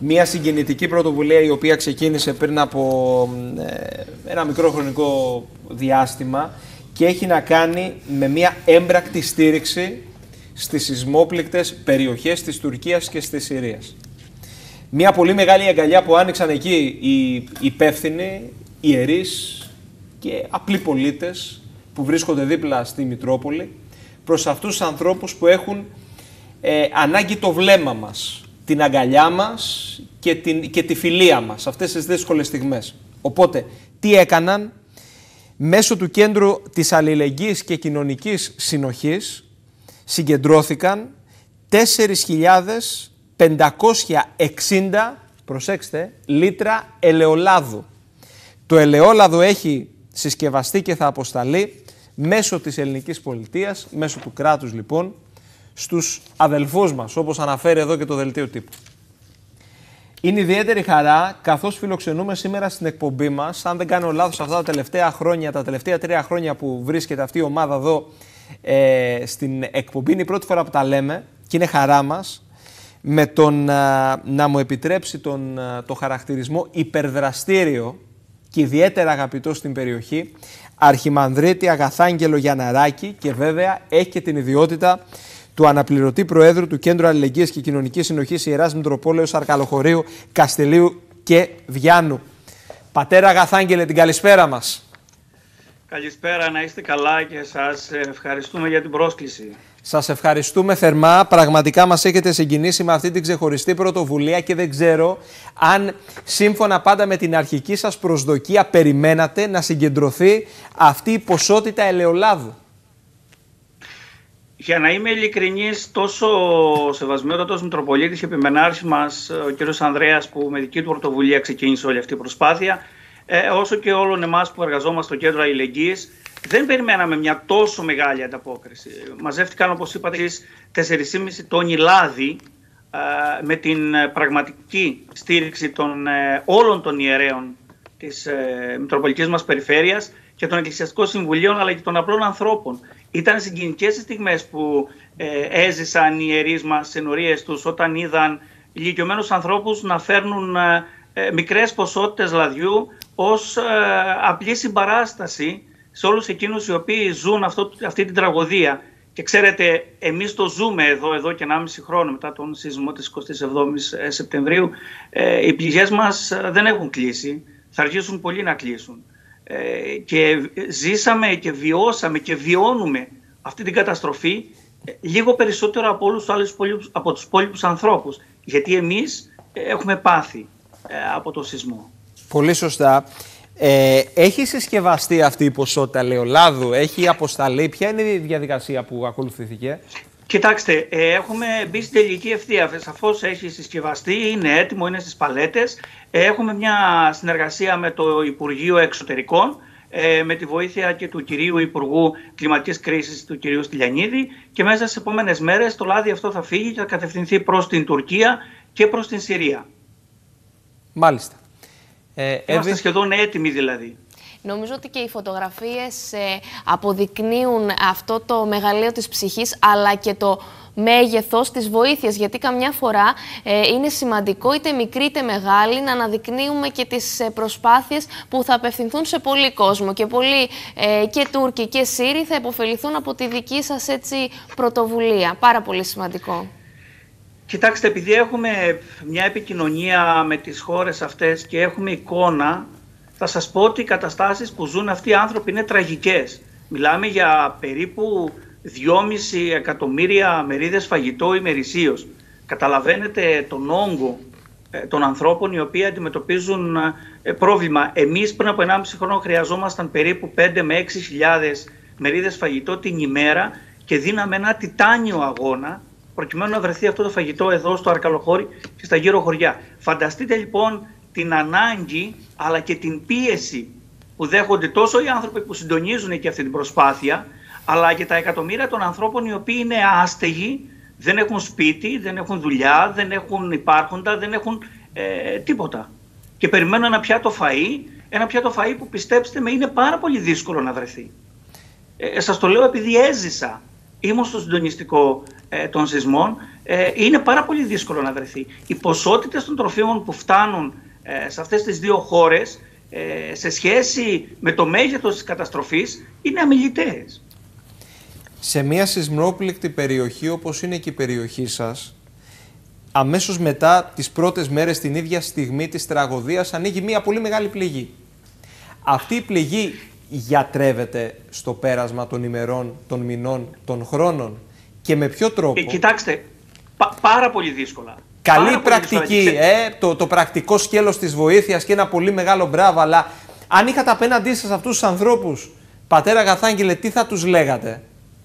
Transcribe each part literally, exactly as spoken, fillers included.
Μια συγκινητική πρωτοβουλία η οποία ξεκίνησε πριν από ε, ένα μικρό χρονικό διάστημα και έχει να κάνει με μια έμπρακτη στήριξη στις σεισμόπληκτες περιοχές της Τουρκίας και της Συρίας. Μια πολύ μεγάλη αγκαλιά που άνοιξαν εκεί οι υπεύθυνοι, ιερείς και απλοί πολίτες που βρίσκονται δίπλα στη Μητρόπολη προς αυτούς τους ανθρώπους που έχουν ε, ανάγκη το βλέμμα μας, την αγκαλιά μας και, την, και τη φιλία μας αυτές τις δύσκολες στιγμές. Οπότε, τι έκαναν? Μέσω του Κέντρου της Αλληλεγγύης και Κοινωνικής Συνοχής συγκεντρώθηκαν τέσσερις χιλιάδες πεντακόσια εξήντα, προσέξτε, λίτρα ελαιολάδου. Το ελαιόλαδο έχει συσκευαστεί και θα αποσταλεί μέσω της ελληνικής πολιτείας, μέσω του κράτους λοιπόν, στους αδελφούς μας, όπως αναφέρει εδώ και το δελτίο τύπου. Είναι ιδιαίτερη χαρά, καθώς φιλοξενούμε σήμερα στην εκπομπή μας, αν δεν κάνω λάθος αυτά τα τελευταία χρόνια, τα τελευταία τρία χρόνια που βρίσκεται αυτή η ομάδα εδώ ε, στην εκπομπή, είναι η πρώτη φορά που τα λέμε και είναι χαρά μας, με τον, α, να μου επιτρέψει τον, α, το χαρακτηρισμό υπερδραστήριο και ιδιαίτερα αγαπητό στην περιοχή, Αρχιμανδρίτη Αγαθάγγελο Γιανναράκη, και βέβαια έχει και την ιδιότητα του αναπληρωτή Προέδρου του Κέντρου Αλληλεγγύης και Κοινωνικής Συνοχής Ιεράς Μητροπόλεως Αρκαλοχωρίου, Καστελίου και Βιάννου. Πατέρα Αγαθάγγελε, την καλησπέρα μας. Καλησπέρα, να είστε καλά και σας ευχαριστούμε για την πρόσκληση. Σας ευχαριστούμε θερμά. Πραγματικά μας έχετε συγκινήσει με αυτή την ξεχωριστή πρωτοβουλία και δεν ξέρω αν σύμφωνα πάντα με την αρχική σας προσδοκία περιμένατε να συγκεντρωθεί αυτή η ποσότητα ελαιολάδου. Για να είμαι ειλικρινής, τόσο ο Σεβασμιότατος Μητροπολίτης και Επιμενάρχης μας, ο κ. Ανδρέας, που με δική του πρωτοβουλία ξεκίνησε όλη αυτή η προσπάθεια, ε, όσο και όλων εμάς που εργαζόμαστε στο Κέντρο Αλληλεγγύης, δεν περιμέναμε μια τόσο μεγάλη ανταπόκριση. Μαζεύτηκαν, όπως είπατε, τέσσερις και μισό τόνοι λάδι, ε, με την πραγματική στήριξη των, ε, όλων των ιερέων της ε, Μητροπολιτικής μας Περιφέρειας και των Εκκλησιαστικών Συμβουλίων, αλλά και των απλών ανθρώπων. Ήταν συγκινητικές οι στιγμές που ε, έζησαν οι ιερείς μας στις ενορίες τους όταν είδαν ηλικιωμένους ανθρώπους να φέρνουν ε, ε, μικρές ποσότητες λαδιού ως ε, απλή συμπαράσταση σε όλους εκείνους οι οποίοι ζουν αυτό, αυτή την τραγωδία. Και ξέρετε, εμείς το ζούμε εδώ, εδώ και ενάμιση χρόνο μετά τον σεισμό της εικοστής εβδόμης Σεπτεμβρίου. Ε, οι πληγές μας δεν έχουν κλείσει, θα αρχίσουν πολύ να κλείσουν. Ε, και ζήσαμε και βιώσαμε και βιώνουμε αυτή την καταστροφή ε, λίγο περισσότερο από όλους τους άλλους από τους υπόλοιπους ανθρώπους. Γιατί εμείς ε, έχουμε πάθει ε, από το σεισμό. Πολύ σωστά. Ε, έχει συσκευαστεί αυτή η ποσότητα ελαιολάδου, έχει αποσταλεί, ποια είναι η διαδικασία που ακολουθήθηκε? Κοιτάξτε, ε, έχουμε μπει στην τελική ευθεία. Σαφώς έχει συσκευαστεί, είναι έτοιμο, είναι στις παλέτες. Ε, έχουμε μια συνεργασία με το Υπουργείο Εξωτερικών, ε, με τη βοήθεια και του κυρίου Υπουργού Κλιματικής Κρίσης, του κυρίου Στυλιανίδη, και μέσα στις επόμενες μέρες το λάδι αυτό θα φύγει και θα κατευθυνθεί προς την Τουρκία και προς την Συρία. Μάλιστα. Ε, Είμαστε σχεδόν έτοιμοι δηλαδή. Νομίζω ότι και οι φωτογραφίες ε, αποδεικνύουν αυτό το μεγαλείο της ψυχής, αλλά και το μέγεθος της βοήθειας, γιατί καμιά φορά ε, είναι σημαντικό, είτε μικρή είτε μεγάλη, να αναδεικνύουμε και τις ε, προσπάθειες που θα απευθυνθούν σε πολύ κόσμο και πολλοί ε, και Τούρκοι και Σύριοι θα υποφεληθούν από τη δική σας έτσι πρωτοβουλία. Πάρα πολύ σημαντικό. Κοιτάξτε, επειδή έχουμε μια επικοινωνία με τις χώρες αυτές και έχουμε εικόνα, θα σας πω ότι οι καταστάσεις που ζουν αυτοί οι άνθρωποι είναι τραγικές. Μιλάμε για περίπου δυόμισι εκατομμύρια μερίδες φαγητό ημερησίως. Καταλαβαίνετε τον όγκο των ανθρώπων οι οποίοι αντιμετωπίζουν πρόβλημα. Εμείς πριν από ενάμιση χρόνο χρειαζόμασταν περίπου πέντε με έξι χιλιάδες μερίδες φαγητό την ημέρα και δίναμε ένα τιτάνιο αγώνα προκειμένου να βρεθεί αυτό το φαγητό εδώ στο Αρκαλοχώρι και στα γύρω χωριά. Φανταστείτε λοιπόν την ανάγκη αλλά και την πίεση που δέχονται τόσο οι άνθρωποι που συντονίζουν και αυτή την προσπάθεια, αλλά και τα εκατομμύρια των ανθρώπων οι οποίοι είναι άστεγοι, δεν έχουν σπίτι, δεν έχουν δουλειά, δεν έχουν υπάρχοντα, δεν έχουν ε, τίποτα. Και περιμένουν ένα πιάτο φαΐ, ένα πιάτο φαΐ που, πιστέψτε με, είναι πάρα πολύ δύσκολο να βρεθεί. Ε, σας το λέω επειδή έζησα ήμουν στο συντονιστικό ε, των σεισμών, ε, είναι πάρα πολύ δύσκολο να βρεθεί. Οι ποσότητες των τροφίμων που φτάνουν ε, σε αυτές τις δύο χώρες ε, σε σχέση με το μέγεθος της καταστροφής είναι αμιληταίες. Σε μια σεισμόπληκτη περιοχή όπως είναι και η περιοχή σας, αμέσως μετά τις πρώτες μέρες, την ίδια στιγμή της τραγωδίας, ανοίγει μια πολύ μεγάλη πληγή. Αυτή η πληγή γιατρεύεται στο πέρασμα των ημερών, των μηνών, των χρόνων και με ποιο τρόπο? Ε, κοιτάξτε, πα, πάρα πολύ δύσκολα. Καλή πάρα πρακτική, πολύ δύσκολα. ε, το, το πρακτικό σκέλος της βοήθειας και ένα πολύ μεγάλο μπράβο, αλλά αν είχατε απέναντί σας αυτούς τους ανθρώπους, πατέρα Αγαθάγγελε, τι θα τους λέγατε?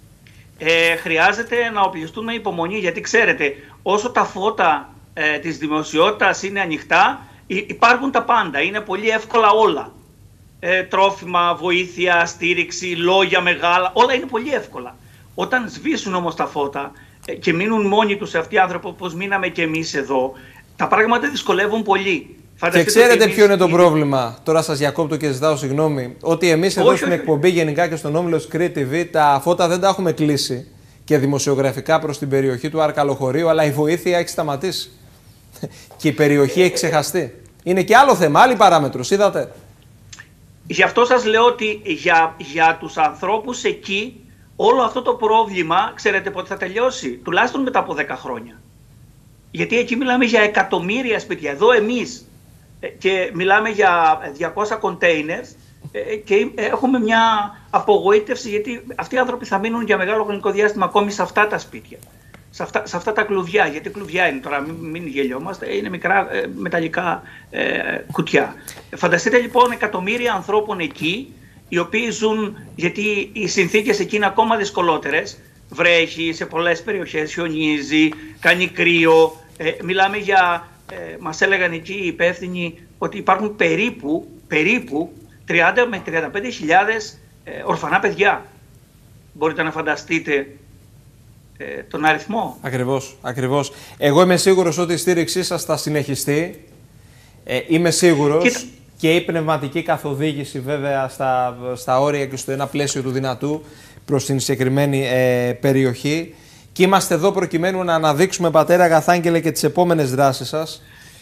Ε, χρειάζεται να οπλιστούν με υπομονή, γιατί ξέρετε, όσο τα φώτα ε, της δημοσιότητας είναι ανοιχτά, υπάρχουν τα πάντα, είναι πολύ εύκολα όλα. Ε, τρόφιμα, βοήθεια, στήριξη, λόγια μεγάλα, όλα είναι πολύ εύκολα. Όταν σβήσουν όμως τα φώτα ε, και μείνουν μόνοι τους αυτοί οι άνθρωποι όπως μείναμε και εμείς εδώ, τα πράγματα δυσκολεύουν πολύ. Φανταστείτε και ξέρετε ποιο είναι το είναι... πρόβλημα? Τώρα σας διακόπτω και ζητάω συγγνώμη. Ότι εμείς εδώ όχι, στην όχι. εκπομπή, γενικά και στον όμιλο Κρήτη τι βι, τα φώτα δεν τα έχουμε κλείσει και δημοσιογραφικά προς την περιοχή του Αρκαλοχωρίου, αλλά η βοήθεια έχει σταματήσει. Και η περιοχή έχει ξεχαστεί. Είναι και άλλο θέμα, άλλη παράμετρος, είδατε. Γι' αυτό σας λέω ότι για, για τους ανθρώπους εκεί όλο αυτό το πρόβλημα, ξέρετε πότε θα τελειώσει? Τουλάχιστον μετά από δέκα χρόνια. Γιατί εκεί μιλάμε για εκατομμύρια σπίτια. Εδώ εμείς και μιλάμε για διακόσια containers και έχουμε μια απογοήτευση, γιατί αυτοί οι άνθρωποι θα μείνουν για μεγάλο χρονικό διάστημα ακόμη σε αυτά τα σπίτια. Σε αυτά, σε αυτά τα κλουβιά, γιατί κλουβιά είναι τώρα, μην, μην γελιόμαστε, είναι μικρά ε, μεταλλικά ε, κουτιά. Φανταστείτε λοιπόν εκατομμύρια ανθρώπων εκεί, οι οποίοι ζουν, γιατί οι συνθήκες εκεί είναι ακόμα δυσκολότερες. Βρέχει σε πολλές περιοχές, χιονίζει, κάνει κρύο. Ε, μιλάμε για, ε, μας έλεγαν εκεί οι υπεύθυνοι, ότι υπάρχουν περίπου, περίπου τριάντα με τριάντα πέντε χιλιάδες ε, ορφανά παιδιά. Μπορείτε να φανταστείτε Ε, τον αριθμό. Ακριβώς, ακριβώς. Εγώ είμαι σίγουρος ότι η στήριξή σας θα συνεχιστεί. Ε, είμαι σίγουρος. Κοίτα. Και η πνευματική καθοδήγηση βέβαια στα, στα όρια και στο ένα πλαίσιο του δυνατού προς την συγκεκριμένη ε, περιοχή. Και είμαστε εδώ προκειμένου να αναδείξουμε, πατέρα Αγαθάγγελε, και τις επόμενες δράσεις σας.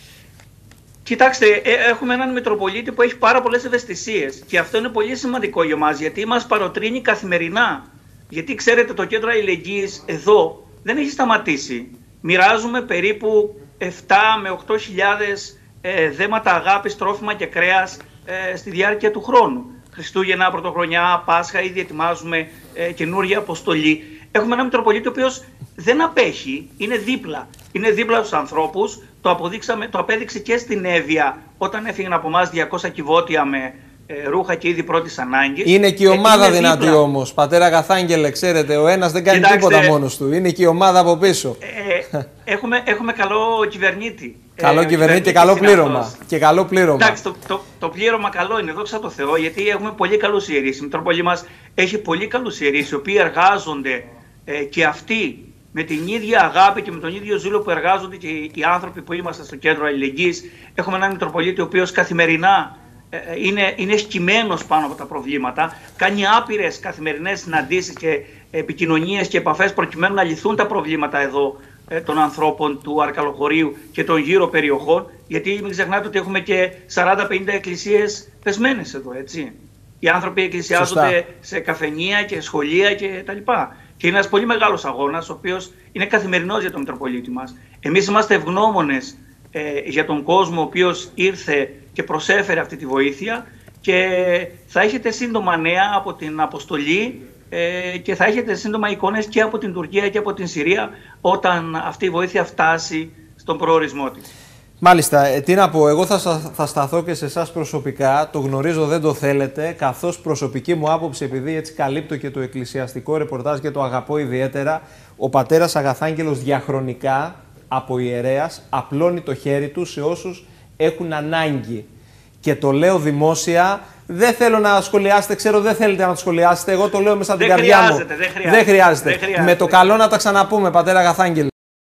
Κοιτάξτε, ε, έχουμε έναν Μητροπολίτη που έχει πάρα πολλές ευαισθησίες και αυτό είναι πολύ σημαντικό για μας, γιατί μας παροτρύνει καθημερινά. Γιατί ξέρετε, το κέντρο αλληλεγγύης εδώ δεν έχει σταματήσει. Μοιράζουμε περίπου επτά με οκτώ χιλιάδες ε, δέματα αγάπης, τρόφιμα και κρέας ε, στη διάρκεια του χρόνου. Χριστούγεννα, Πρωτοχρονιά, Πάσχα, ήδη ετοιμάζουμε ε, καινούργια αποστολή. Έχουμε ένα Μητροπολίτη ο οποίος δεν απέχει, είναι δίπλα. Είναι δίπλα στους ανθρώπους, το, αποδείξαμε, το απέδειξε και στην Εύβοια όταν έφυγαν από εμάς διακόσια κυβότια με Ε, ρούχα και είδη πρώτης ανάγκης. Είναι και η ομάδα ε, δυνατή όμως, πατέρα Αγαθάγγελε, ξέρετε, ο ένας δεν κάνει Κοιτάξτε, τίποτα μόνος του. Είναι και η ομάδα από πίσω. Ε, έχουμε, έχουμε καλό κυβερνήτη. Καλό ε, κυβερνήτη και καλό πλήρωμα. Και καλό πλήρωμα. Εντάξει, το, το, το πλήρωμα καλό είναι, δόξα τω Θεώ, γιατί έχουμε πολύ καλούς ιερείς. Η Μητρόπολη μας έχει πολύ καλούς ιερείς, οι οποίοι εργάζονται ε, και αυτοί με την ίδια αγάπη και με τον ίδιο ζήλο που εργάζονται και οι άνθρωποι που είμαστε στο κέντρο αλληλεγγύης. Έχουμε έναν Μητροπολίτη ο οποίος καθημερινά Είναι, είναι σκυμμένος πάνω από τα προβλήματα, κάνει άπειρες καθημερινές συναντήσεις και επικοινωνίες και επαφές προκειμένου να λυθούν τα προβλήματα εδώ ε, των ανθρώπων του Αρκαλοχωρίου και των γύρω περιοχών, γιατί μην ξεχνάτε ότι έχουμε και σαράντα πενήντα εκκλησίες πεσμένες εδώ, έτσι. Οι άνθρωποι εκκλησιάζονται Σωστά. σε καφενεία και σχολεία και τα λοιπά. Και είναι ένας πολύ μεγάλος αγώνας, ο οποίος είναι καθημερινός για τον Μητροπολίτη μας. Εμείς είμαστε ευγνώμονες ε, για τον κόσμο ο οποίος ήρθε και προσέφερε αυτή τη βοήθεια, και θα έχετε σύντομα νέα από την αποστολή ε, και θα έχετε σύντομα εικόνες και από την Τουρκία και από την Συρία όταν αυτή η βοήθεια φτάσει στον προορισμό της. Μάλιστα, ε, τι να πω, εγώ θα, θα σταθώ και σε εσάς προσωπικά, το γνωρίζω, δεν το θέλετε, καθώς προσωπική μου άποψη, επειδή έτσι καλύπτω και το εκκλησιαστικό ρεπορτάζ και το αγαπώ ιδιαίτερα, ο πατέρας Αγαθάγγελος διαχρονικά από ιερέας απλώνει το χέρι του σε όσους έχουν ανάγκη. Και το λέω δημόσια, δεν θέλω να σχολιάσετε, ξέρω δεν θέλετε να το σχολιάσετε, εγώ το λέω μέσα από την καρδιά μου. Δεν χρειάζεται, δεν χρειάζεται. Δεν χρειάζεται. Με το καλό να τα ξαναπούμε, πατέρα Αγαθάγγελε.